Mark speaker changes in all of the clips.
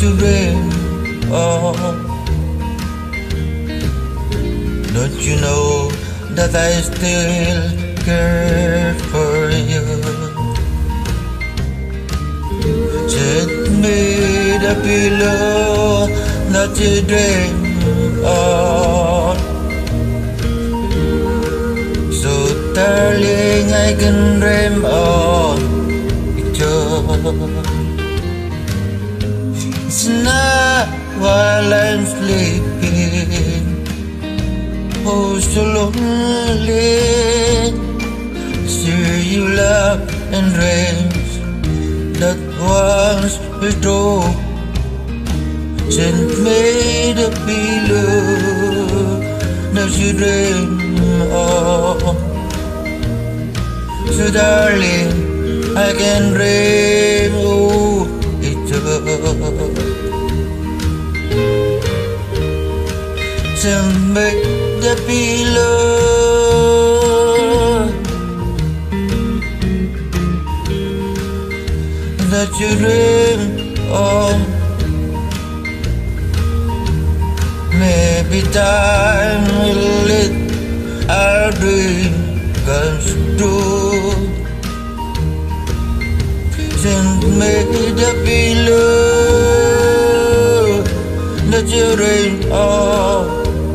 Speaker 1: you dream of. Don't you know that I still care for you? Send me the pillow that you dream of. So darling, I can dream of you. It's not while I'm sleeping, oh so lonely. See you laugh and dreams that once we true. Send me the pillow that you dream of. So darling, I can dream of it all. Send me the pillow that you dream of. Maybe time will let our dream comes true. Send me the pillow that you dream of.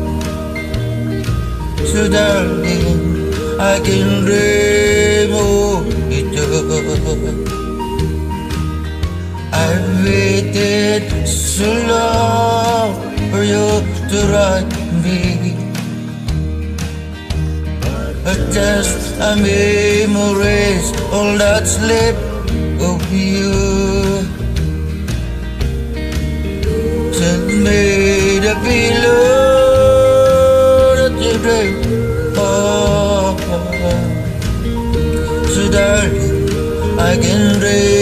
Speaker 1: So darling, I can dream of it all. I've waited so long for you to write me, but just a memories, all that's left of you. Send me the pillow that you dream of. So darling, I can dream